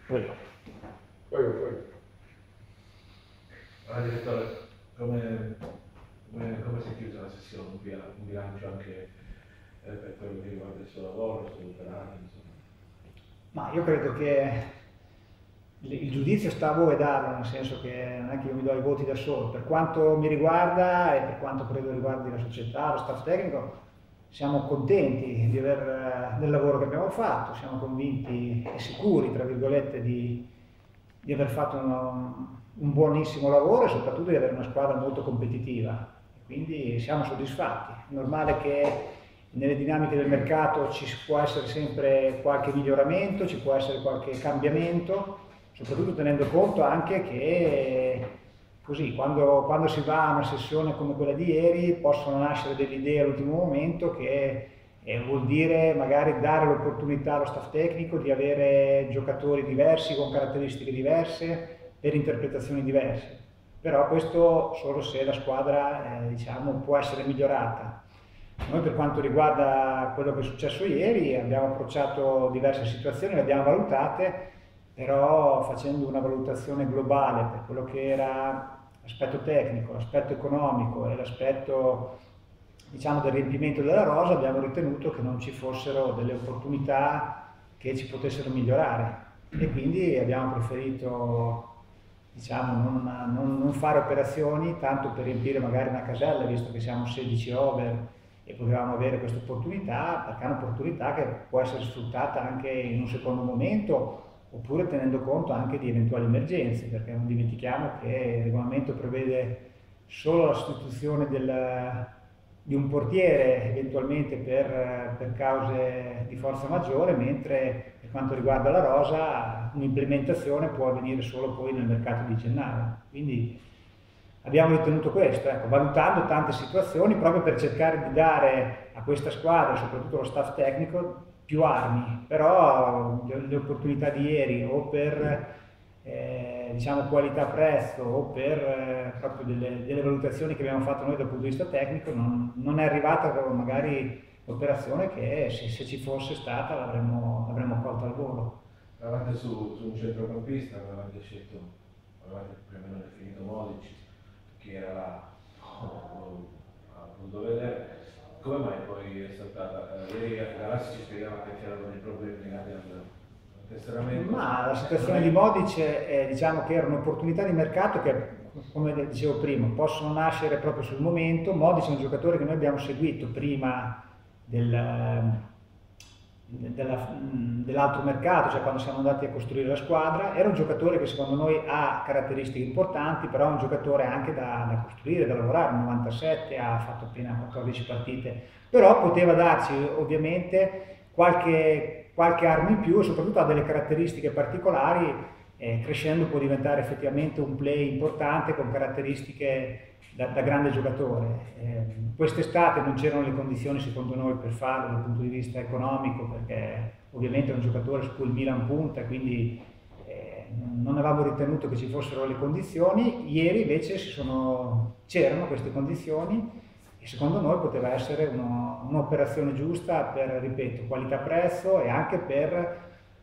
Prego. Prego. Allora, direttore, come si è chiusa la sessione? Un bilancio anche per quello che riguarda il suo lavoro, il suo operato, insomma. Ma io credo che il giudizio sta a voi darlo, nel senso che non è che io mi do i voti da solo. Per quanto mi riguarda e per quanto credo riguardi la società, lo staff tecnico, siamo contenti del lavoro che abbiamo fatto, siamo convinti e sicuri, tra virgolette, di aver fatto un buonissimo lavoro e soprattutto di avere una squadra molto competitiva. Quindi siamo soddisfatti. È normale che nelle dinamiche del mercato ci può essere sempre qualche miglioramento, ci può essere qualche cambiamento, soprattutto tenendo conto anche che così, quando si va a una sessione come quella di ieri, possono nascere delle idee all'ultimo momento che vuol dire magari dare l'opportunità allo staff tecnico di avere giocatori diversi con caratteristiche diverse per interpretazioni diverse. Però questo solo se la squadra diciamo, può essere migliorata. Noi per quanto riguarda quello che è successo ieri abbiamo approcciato diverse situazioni, le abbiamo valutate, però facendo una valutazione globale per quello che era l'aspetto tecnico, l'aspetto economico e l'aspetto diciamo, del riempimento della rosa, abbiamo ritenuto che non ci fossero delle opportunità che ci potessero migliorare e quindi abbiamo preferito diciamo, non fare operazioni tanto per riempire magari una casella, visto che siamo 16 over e potevamo avere questa opportunità, perché è un'opportunità che può essere sfruttata anche in un secondo momento oppure tenendo conto anche di eventuali emergenze, perché non dimentichiamo che il regolamento prevede solo la sostituzione di un portiere eventualmente per cause di forza maggiore, mentre per quanto riguarda la rosa un'implementazione può avvenire solo poi nel mercato di gennaio. Quindi abbiamo ritenuto questo, ecco, valutando tante situazioni proprio per cercare di dare a questa squadra, soprattutto allo staff tecnico, più armi, però le opportunità di ieri o per diciamo qualità-prezzo o per proprio delle valutazioni che abbiamo fatto noi dal punto di vista tecnico non è arrivata magari l'operazione che se ci fosse stata l'avremmo colta al volo. Eravate su un centrocampista, avevate scelto, avevate più o meno definito Modic, che era là, ha voluto vedere. Come mai poi è saltata? Ieri Galassi ci spiegava che c'erano dei problemi legati al tesseramento. Ma la situazione di Modic diciamo che era un'opportunità di mercato che, come dicevo prima, possono nascere proprio sul momento. Modic è un giocatore che noi abbiamo seguito prima dell'altro mercato, cioè quando siamo andati a costruire la squadra. Era un giocatore che secondo noi ha caratteristiche importanti, però è un giocatore anche da costruire, da lavorare. Nel 97 ha fatto appena 14 partite, però poteva darci ovviamente qualche arma in più e soprattutto ha delle caratteristiche particolari, crescendo può diventare effettivamente un play importante con caratteristiche da grande giocatore. Quest'estate non c'erano le condizioni secondo noi per farlo dal punto di vista economico, perché ovviamente è un giocatore su cui il Milan punta, quindi non avevamo ritenuto che ci fossero le condizioni. Ieri invece c'erano queste condizioni e secondo noi poteva essere un'operazione giusta per, ripeto, qualità-prezzo e anche per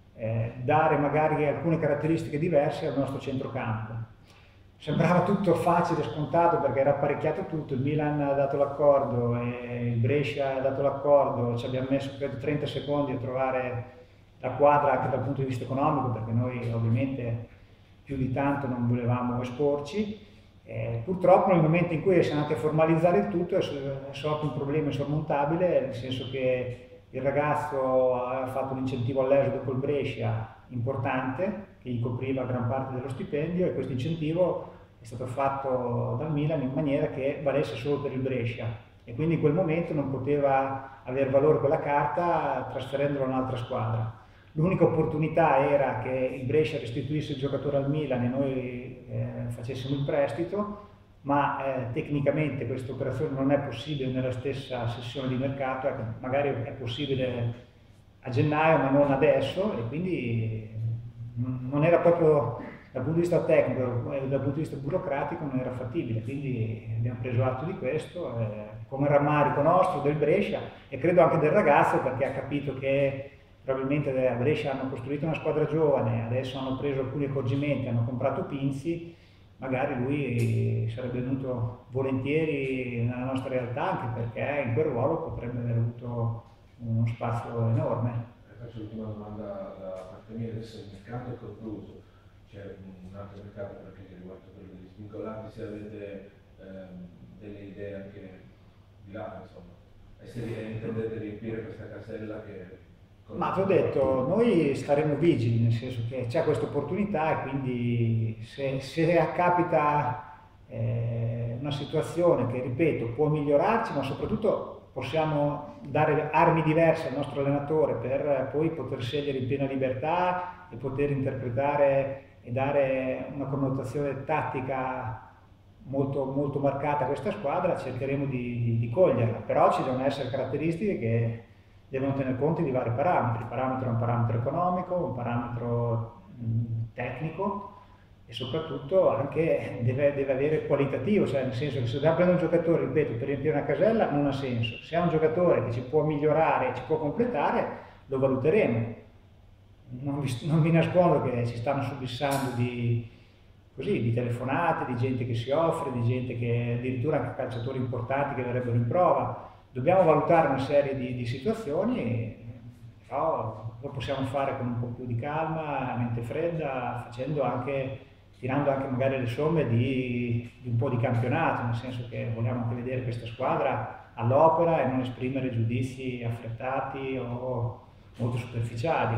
dare magari alcune caratteristiche diverse al nostro centrocampo. Sembrava tutto facile e scontato perché era apparecchiato tutto, il Milan ha dato l'accordo e il Brescia ha dato l'accordo, ci abbiamo messo credo 30 secondi a trovare la quadra anche dal punto di vista economico, perché noi ovviamente più di tanto non volevamo esporci. Purtroppo nel momento in cui siamo andati a formalizzare il tutto è sorto un problema insormontabile, nel senso che il ragazzo aveva fatto un incentivo all'esodo col Brescia importante, che gli copriva gran parte dello stipendio, e questo incentivo è stato fatto dal Milan in maniera che valesse solo per il Brescia e quindi in quel momento non poteva avere valore quella carta trasferendola a un'altra squadra. L'unica opportunità era che il Brescia restituisse il giocatore al Milan e noi facessimo il prestito, ma tecnicamente questa operazione non è possibile nella stessa sessione di mercato, ecco, magari è possibile a gennaio ma non adesso, e quindi non era proprio dal punto di vista tecnico e dal punto di vista burocratico non era fattibile, quindi abbiamo preso atto di questo come rammarico nostro del Brescia e credo anche del ragazzo, perché ha capito che probabilmente a Brescia hanno costruito una squadra giovane, adesso hanno preso alcuni accorgimenti, hanno comprato Pinzi, magari lui sarebbe venuto volentieri nella nostra realtà, anche perché in quel ruolo potrebbe aver avuto uno spazio enorme. Faccio l'ultima domanda da parte mia, adesso il mercato è concluso, c'è un altro mercato perché riguarda quello degli svincolati, se avete delle idee anche di là, insomma, e se intendete riempire questa casella che... Ma ti ho detto, noi staremo vigili, nel senso che c'è questa opportunità e quindi se accapita una situazione che, ripeto, può migliorarci, ma soprattutto possiamo dare armi diverse al nostro allenatore per poi poter scegliere in piena libertà e poter interpretare e dare una connotazione tattica molto, molto marcata a questa squadra, cercheremo di coglierla, però ci devono essere caratteristiche che devono tener conto di vari parametri. Il parametro è un parametro economico, un parametro tecnico e soprattutto anche deve avere qualitativo, cioè nel senso che se dobbiamo prendere un giocatore, ripeto, per riempire una casella non ha senso. Se è un giocatore che ci può migliorare e ci può completare, lo valuteremo. Non vi nascondo che ci stanno subissando di telefonate, di gente che si offre, di gente che addirittura anche calciatori importanti che verrebbero in prova. Dobbiamo valutare una serie di situazioni, però lo possiamo fare con un po' più di calma, a mente fredda, tirando anche magari le somme di un po' di campionato, nel senso che vogliamo anche vedere questa squadra all'opera e non esprimere giudizi affrettati o molto superficiali.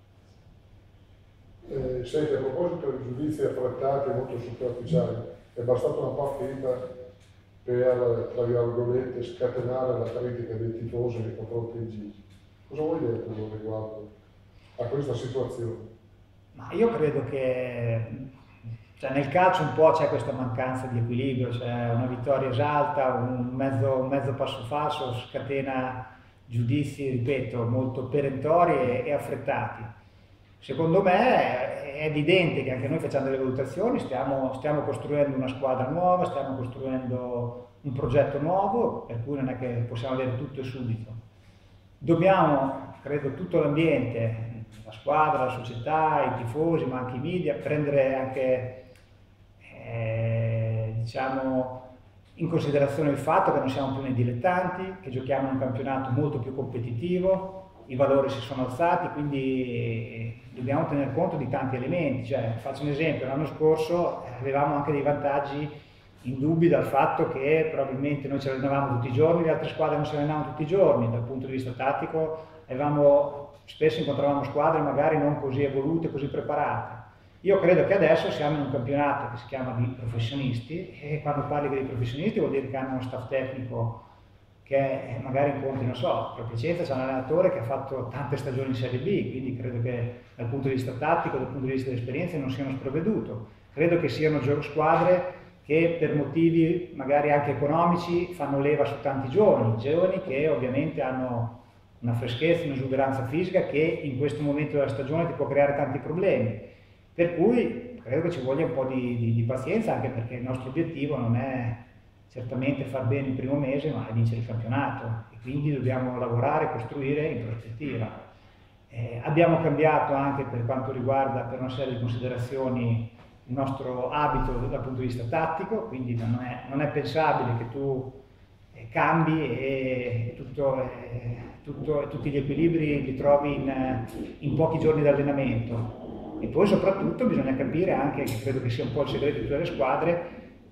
Senti, a proposito di giudizi affrettati e molto superficiali, è bastata una partita per, tra virgolette, scatenare la critica dei tifosi nei confronti di Gigi. Cosa vuoi dire tu riguardo a questa situazione? Ma io credo che nel calcio un po' c'è questa mancanza di equilibrio, cioè una vittoria esalta, un mezzo passo falso scatena giudizi, ripeto, molto perentori e affrettati. Secondo me è evidente che anche noi facendo delle valutazioni stiamo costruendo una squadra nuova, stiamo costruendo un progetto nuovo, per cui non è che possiamo avere tutto e subito. Dobbiamo, credo, tutto l'ambiente, la squadra, la società, i tifosi, ma anche i media, prendere anche, diciamo, in considerazione il fatto che non siamo più nei dilettanti, che giochiamo in un campionato molto più competitivo, i valori si sono alzati, quindi dobbiamo tener conto di tanti elementi. Cioè, faccio un esempio, l'anno scorso avevamo anche dei vantaggi indubbi dal fatto che probabilmente noi ci allenavamo tutti i giorni, le altre squadre non si allenavano tutti i giorni, dal punto di vista tattico spesso incontravamo squadre magari non così evolute, così preparate. Io credo che adesso siamo in un campionato che si chiama di professionisti e quando parli di professionisti vuol dire che hanno uno staff tecnico che magari incontri, non so, per Piacenza c'è un allenatore che ha fatto tante stagioni in Serie B, quindi credo che dal punto di vista tattico, dal punto di vista dell'esperienza non siano sprovveduto. Credo che siano squadre che per motivi magari anche economici fanno leva su tanti giovani che ovviamente hanno una freschezza, un'esuberanza fisica che in questo momento della stagione ti può creare tanti problemi. Per cui credo che ci voglia un po' di pazienza, anche perché il nostro obiettivo non è certamente far bene il primo mese, ma è vincere il campionato e quindi dobbiamo lavorare e costruire in prospettiva. Abbiamo cambiato anche per quanto riguarda, per una serie di considerazioni, il nostro abito dal punto di vista tattico, quindi non è pensabile che tu cambi e tutti gli equilibri li trovi in pochi giorni di allenamento. E poi soprattutto bisogna capire anche, che credo che sia un po' il segreto di tutte le squadre,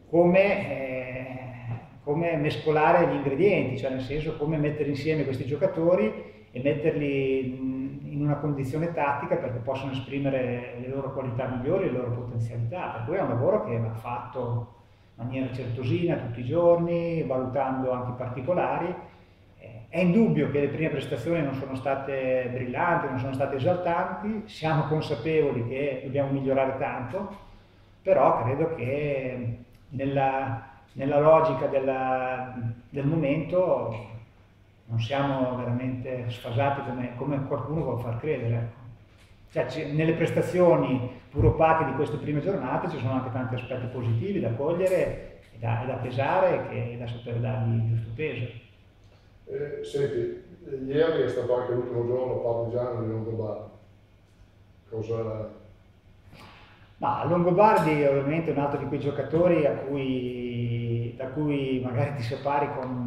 come mescolare gli ingredienti, cioè nel senso come mettere insieme questi giocatori e metterli in una condizione tattica perché possano esprimere le loro qualità migliori, le loro potenzialità. Per cui è un lavoro che va fatto in maniera certosina tutti i giorni, valutando anche i particolari. È indubbio che le prime prestazioni non sono state brillanti, non sono state esaltanti, siamo consapevoli che dobbiamo migliorare tanto, però credo che nella logica del momento non siamo veramente sfasati come qualcuno vuole far credere. Cioè, nelle prestazioni pur opache di queste prime giornate ci sono anche tanti aspetti positivi da cogliere e da pesare e da saper dargli il giusto peso. Senti, ieri è stato anche l'ultimo giorno partigiano di Longobardi. Cosa... Ma Longobardi ovviamente è un altro di quei giocatori da cui magari ti separi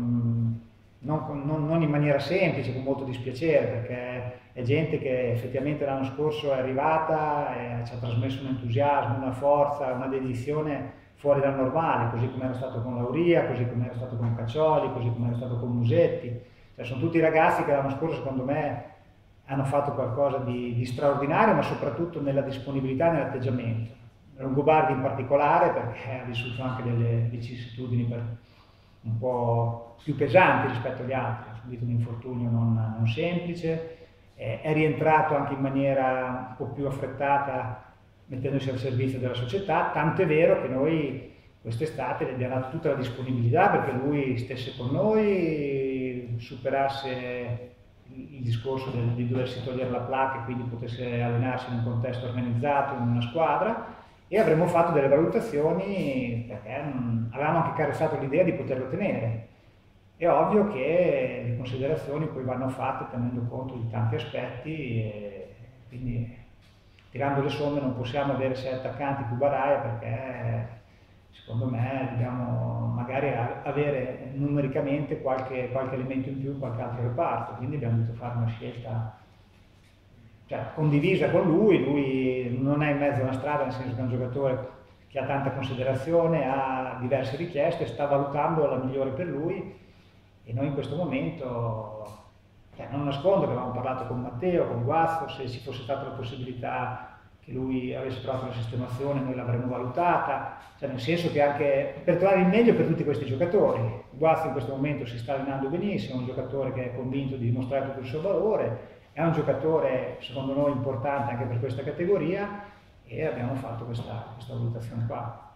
non in maniera semplice, con molto dispiacere, perché è gente che effettivamente l'anno scorso è arrivata e ci ha trasmesso un entusiasmo, una forza, una dedizione fuori dal normale, così come era stato con Lauria, così come era stato con Caccioli, così come era stato con Musetti. Cioè, sono tutti ragazzi che l'anno scorso secondo me hanno fatto qualcosa di straordinario, ma soprattutto nella disponibilità e nell'atteggiamento. Longobardi in particolare, perché ha vissuto anche delle vicissitudini un po' più pesanti rispetto agli altri, ha subito un infortunio non semplice, è rientrato anche in maniera un po' più affrettata, mettendosi al servizio della società, tant'è vero che noi quest'estate gli abbiamo dato tutta la disponibilità perché lui stesse con noi, superasse il discorso di doversi togliere la placca e quindi potesse allenarsi in un contesto organizzato, in una squadra, e avremmo fatto delle valutazioni perché avevamo anche carezzato l'idea di poterlo tenere. È ovvio che le considerazioni poi vanno fatte tenendo conto di tanti aspetti e quindi tirando le somme non possiamo avere 6 attaccanti più Baraia perché secondo me dobbiamo magari avere numericamente qualche elemento in più in qualche altro reparto, quindi abbiamo dovuto fare una scelta condivisa con lui non è in mezzo a una strada, nel senso che è un giocatore che ha tanta considerazione, ha diverse richieste, sta valutando la migliore per lui e noi in questo momento, non nascondo che avevamo parlato con Matteo, con Guazzo, se ci fosse stata la possibilità che lui avesse trovato una sistemazione noi l'avremmo valutata, nel senso che anche per trovare il meglio per tutti questi giocatori. Guazzo in questo momento si sta allenando benissimo, è un giocatore che è convinto di dimostrare tutto il suo valore, è un giocatore secondo noi importante anche per questa categoria e abbiamo fatto questa valutazione qua.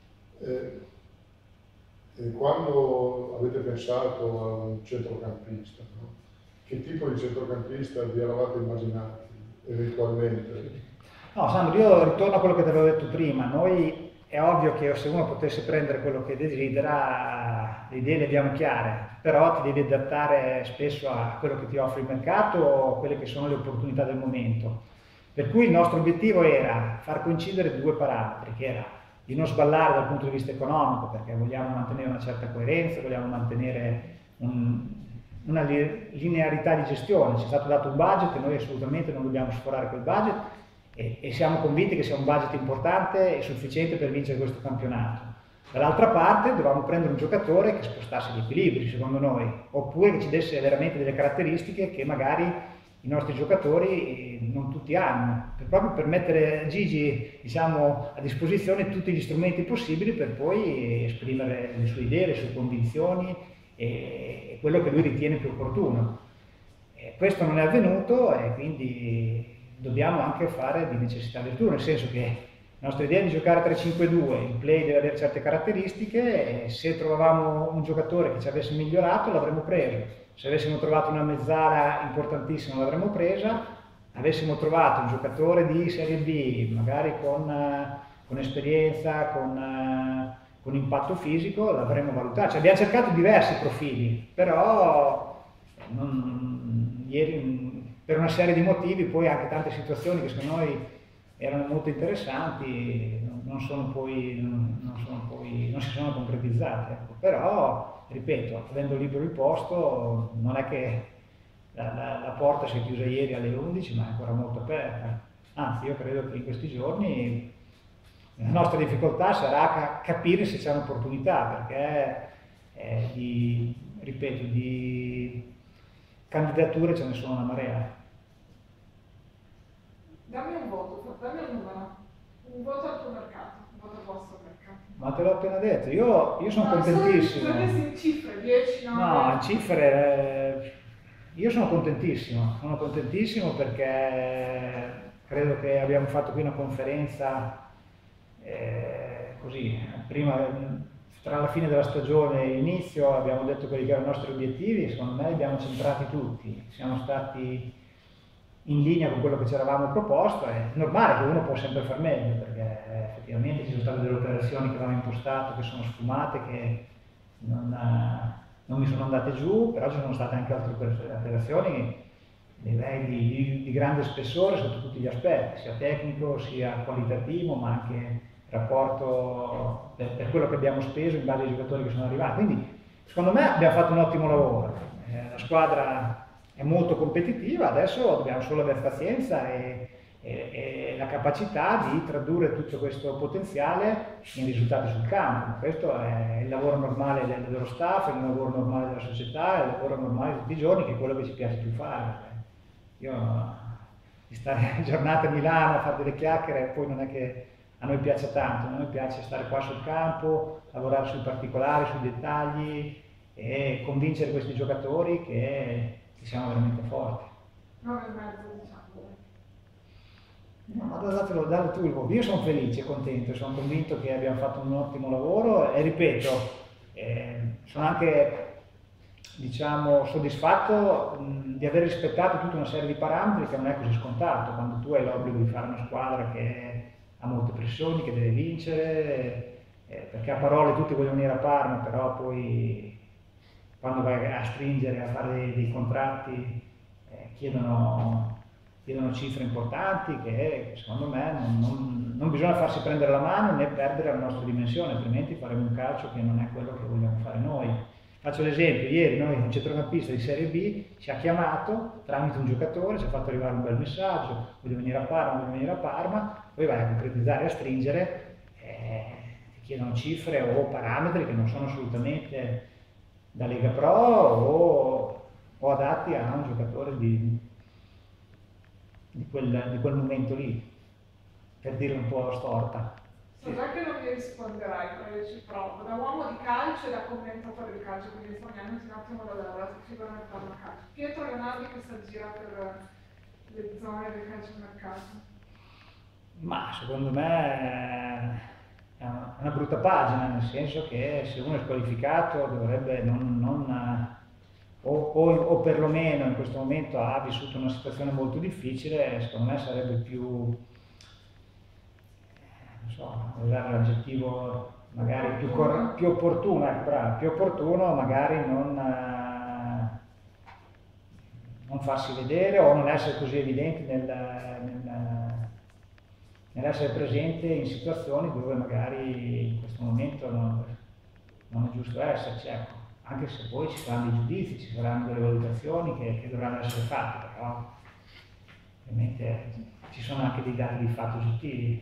Quando avete pensato a un centrocampista, no? Che tipo di centrocampista vi eravate immaginati eventualmente? No, Sandro, io ritorno a quello che ti avevo detto prima. Noi è ovvio che se uno potesse prendere quello che desidera, le idee le abbiamo chiare, però ti devi adattare spesso a quello che ti offre il mercato o a quelle che sono le opportunità del momento. Per cui il nostro obiettivo era far coincidere 2 parametri, che era di non sballare dal punto di vista economico, perché vogliamo mantenere una certa coerenza, vogliamo mantenere una linearità di gestione. Ci è stato dato un budget e noi assolutamente non dobbiamo sforare quel budget e siamo convinti che sia un budget importante e sufficiente per vincere questo campionato. Dall'altra parte dovevamo prendere un giocatore che spostasse gli equilibri, secondo noi, oppure che ci desse veramente delle caratteristiche che magari i nostri giocatori non tutti hanno, proprio per mettere Gigi a disposizione tutti gli strumenti possibili per poi esprimere le sue idee, le sue convinzioni e quello che lui ritiene più opportuno. Questo non è avvenuto e quindi dobbiamo anche fare di necessità virtù, nel senso che la nostra idea è di giocare 3-5-2, il play deve avere certe caratteristiche e se trovavamo un giocatore che ci avesse migliorato l'avremmo preso. Se avessimo trovato una mezzala importantissima l'avremmo presa, avessimo trovato un giocatore di Serie B, magari con esperienza, con impatto fisico, l'avremmo valutato. Abbiamo cercato diversi profili, però ieri per una serie di motivi, poi anche tante situazioni che secondo noi erano molto interessanti, non si sono concretizzate. Ecco. Però, ripeto, avendo libero il posto, non è che la porta si è chiusa ieri alle 11, ma è ancora molto aperta. Anzi, io credo che in questi giorni la nostra difficoltà sarà capire se c'è un'opportunità, perché di candidature ce ne sono una marea. Dammi un voto, dammi un numero, un voto al tuo mercato, un voto al vostro mercato. Ma te l'ho appena detto, io sono contentissimo. Sono in cifre, 10, 9? No, in cifre, io sono contentissimo perché credo che abbiamo fatto qui una conferenza così, prima, tra la fine della stagione e l'inizio abbiamo detto quelli che erano i nostri obiettivi e secondo me li abbiamo centrati tutti, siamo stati in linea con quello che ci eravamo proposto. È normale che uno può sempre far meglio perché effettivamente ci sono state delle operazioni che avevamo impostato che sono sfumate, che non non mi sono andate giù, però ci sono state anche altre operazioni di grande spessore sotto tutti gli aspetti, sia tecnico, sia qualitativo, ma anche rapporto per quello che abbiamo speso in base ai giocatori che sono arrivati. Quindi secondo me abbiamo fatto un ottimo lavoro, la squadra è molto competitiva, adesso dobbiamo solo avere pazienza e la capacità di tradurre tutto questo potenziale in risultati sul campo. Questo è il lavoro normale dello staff, è il lavoro normale della società, è il lavoro normale di tutti i giorni, che è quello che ci piace più fare. Io di stare giornate a Milano a fare delle chiacchiere, poi non è che a noi piace tanto, a noi piace stare qua sul campo, lavorare sui particolari, sui dettagli e convincere questi giocatori che siamo veramente forti. 9,5, diciamo. No, datelo tu il voto. Io sono felice, contento, sono convinto che abbiamo fatto un ottimo lavoro e ripeto, sono anche diciamo, soddisfatto di aver rispettato tutta una serie di parametri che non è così scontato, quando tu hai l'obbligo di fare una squadra che ha molte pressioni, che deve vincere, perché a parole tutti vogliono venire a Parma, però poi quando vai a stringere, a fare dei contratti, chiedono cifre importanti che secondo me non bisogna farsi prendere la mano né perdere la nostra dimensione, altrimenti faremo un calcio che non è quello che vogliamo fare noi. Faccio l'esempio, ieri noi un centrocampista di Serie B ci ha chiamato tramite un giocatore, ci ha fatto arrivare un bel messaggio, voglio venire a Parma, poi vai a concretizzare, a stringere, ti chiedono cifre o parametri che non sono assolutamente da Lega Pro o adatti a un giocatore di quel momento lì, per dirla un po' storta. So già che non mi risponderai, però io ci provo. Da uomo di calcio e da commentatore di calcio, quindi rispondiamoci un attimo dalla figura del calcio. Pietro Leonardi che si aggira per le zone del calciomercato. Ma secondo me è una brutta pagina, nel senso che se uno è squalificato dovrebbe o perlomeno in questo momento ha vissuto una situazione molto difficile, secondo me sarebbe più, non so, usare l'aggettivo magari più opportuno, più opportuno magari non farsi vedere o non essere così evidenti nell'essere presente in situazioni dove magari in questo momento non è giusto esserci, ecco. Anche se poi ci saranno dei giudizi, ci saranno delle valutazioni che dovranno essere fatte, però ovviamente ci sono anche dei dati di fatto oggettivi.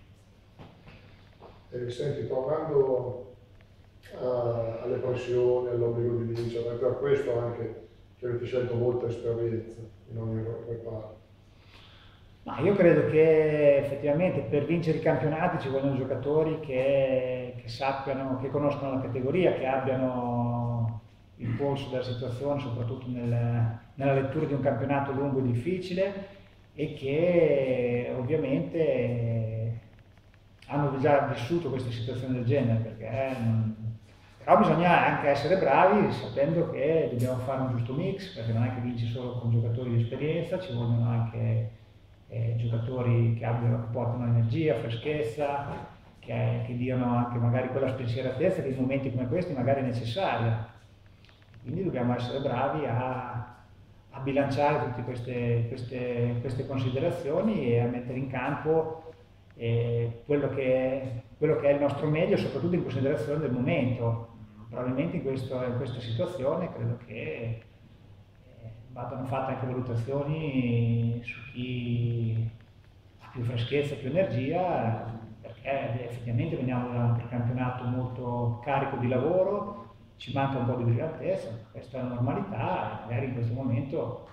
Senti, tornando alle pressioni, all'obbligo di vincere, è per questo anche che avete scelto molta esperienza in ogni reparto. Ma io credo che effettivamente per vincere i campionati ci vogliono giocatori che sappiano, che conoscono la categoria, che abbiano il polso della situazione, soprattutto nella lettura di un campionato lungo e difficile, e che ovviamente hanno già vissuto queste situazioni del genere, però bisogna anche essere bravi sapendo che dobbiamo fare un giusto mix, perché non è che vinci solo con giocatori di esperienza, ci vogliono anche giocatori che portano energia, freschezza, che diano anche magari quella spensieratezza che in momenti come questi magari è necessaria. Quindi dobbiamo essere bravi a bilanciare tutte queste considerazioni e a mettere in campo quello che è il nostro meglio, soprattutto in considerazione del momento. Probabilmente in questa situazione credo che vadano fatte anche valutazioni su chi ha più freschezza, più energia, perché effettivamente veniamo da un campionato molto carico di lavoro, ci manca un po' di brillantezza, questa è la normalità e magari in questo momento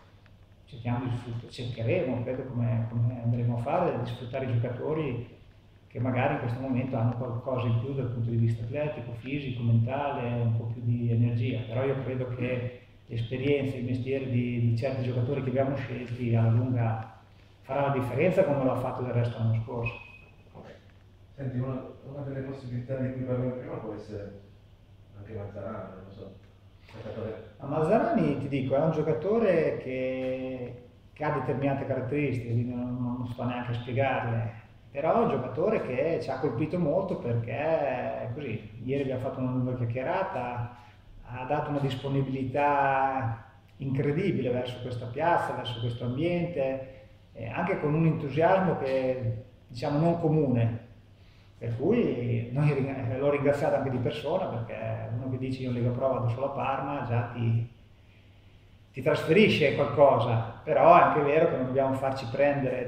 cercheremo, credo come andremo a fare, di sfruttare i giocatori che magari in questo momento hanno qualcosa in più dal punto di vista atletico, fisico, mentale, un po' più di energia, però io credo che l'esperienza, il mestiere di certi giocatori che abbiamo scelti alla lunga farà la differenza come l'ha fatto del resto l'anno scorso. Senti, una delle possibilità di cui parlavamo prima può essere anche Mazzarani, non lo so. Mazzarani, ti dico, è un giocatore che ha determinate caratteristiche, quindi non sto neanche a spiegarle, però è un giocatore che ci ha colpito molto perché così, ieri abbiamo fatto una lunga chiacchierata, ha dato una disponibilità incredibile verso questa piazza, verso questo ambiente, anche con un entusiasmo che diciamo non comune, per cui l'ho ringraziato anche di persona, perché uno che dice io in Lega Pro vado solo a Parma già ti trasferisce qualcosa, però è anche vero che non dobbiamo farci prendere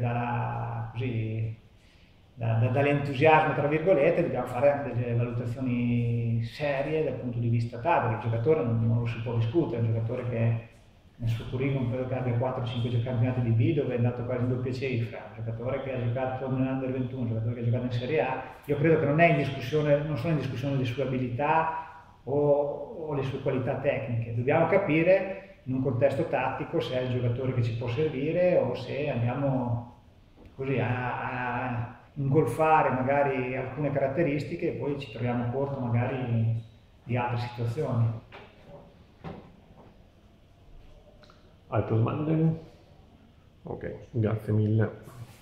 dall'entusiasmo, tra virgolette, dobbiamo fare anche delle valutazioni serie dal punto di vista tattico. Il giocatore non lo si può discutere, è un giocatore che nel suo curriculum credo che abbia 4-5 campionati di B dove è andato quasi in doppia cifra, un giocatore che ha giocato nell'Under 21, un giocatore che ha giocato in Serie A. Io credo che non sono in discussione le sue abilità o le sue qualità tecniche, dobbiamo capire in un contesto tattico se è il giocatore che ci può servire o se andiamo così a ingolfare magari alcune caratteristiche e poi ci troviamo corto magari di altre situazioni. Altre domande? Ok, grazie mille.